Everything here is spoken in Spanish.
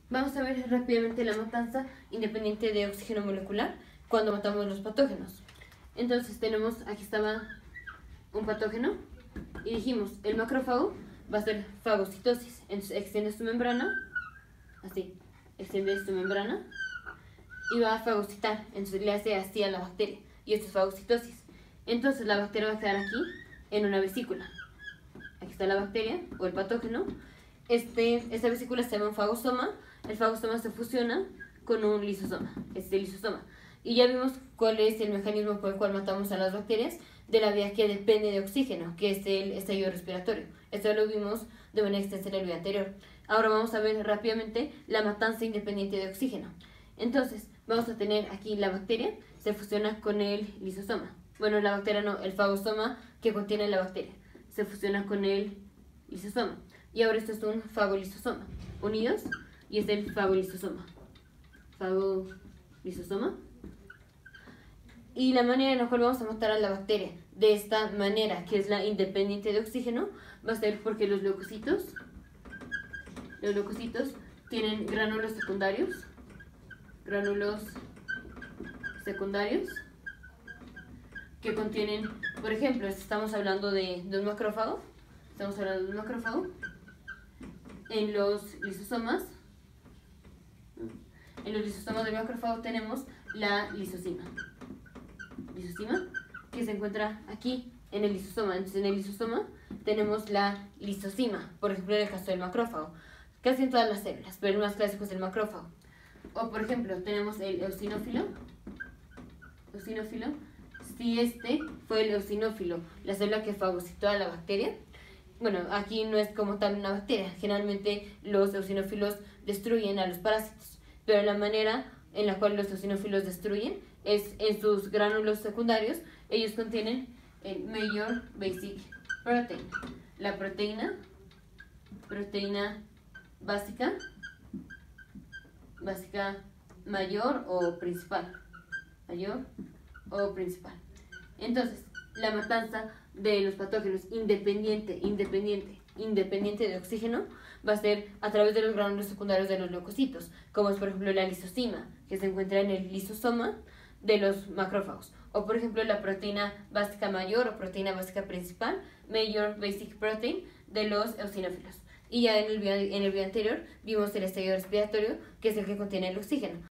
Vamos a ver rápidamente la matanza independiente de oxígeno molecular cuando matamos los patógenos. Entonces tenemos, aquí estaba un patógeno y dijimos, el macrófago va a hacer fagocitosis. Entonces extiende su membrana, así, extiende su membrana y va a fagocitar. Entonces le hace así a la bacteria y esto es fagocitosis. Entonces la bacteria va a quedar aquí en una vesícula. Aquí está la bacteria o el patógeno. Esta vesícula se llama un fagosoma. El fagosoma se fusiona con un lisosoma, lisosoma. Y ya vimos cuál es el mecanismo por el cual matamos a las bacterias, de la vía que depende de oxígeno, que es el estallido respiratorio. Esto lo vimos de manera extensa en el video anterior. Ahora vamos a ver rápidamente la matanza independiente de oxígeno. Entonces, vamos a tener aquí la bacteria, se fusiona con el lisosoma. Bueno, la bacteria no, el fagosoma que contiene la bacteria. Se fusiona con el lisosoma. Y ahora esto es un fagolisosoma. Unidos, y es el fagolisosoma. Fagolisosoma. Y la manera en la cual vamos a matar a la bacteria de esta manera, que es la independiente de oxígeno, va a ser porque los leucocitos tienen gránulos secundarios que contienen, por ejemplo, estamos hablando de un macrófago, en los lisosomas del macrófago tenemos la lisosima, que se encuentra aquí en el lisosoma. Entonces en el lisosoma tenemos la lisosima, por ejemplo en el caso del macrófago, casi en todas las células, pero el más clásico es el macrófago. O por ejemplo tenemos el eosinófilo. Si este fue el eosinófilo, la célula que fagocitó a la bacteria, bueno, aquí no es como tal una bacteria, generalmente los eosinófilos destruyen a los parásitos, pero la manera en la cual los eosinófilos destruyen es en sus gránulos secundarios. Ellos contienen el Major Basic Protein, la proteína básica mayor o principal. Entonces, la matanza de los patógenos independiente de oxígeno va a ser a través de los gránulos secundarios de los leucocitos, como es por ejemplo la lisosima, que se encuentra en el lisosoma de los macrófagos, o por ejemplo la proteína básica mayor o proteína básica principal, Major Basic Protein, de los eosinófilos. Y ya en el video anterior vimos el estallido respiratorio, que es el que contiene el oxígeno.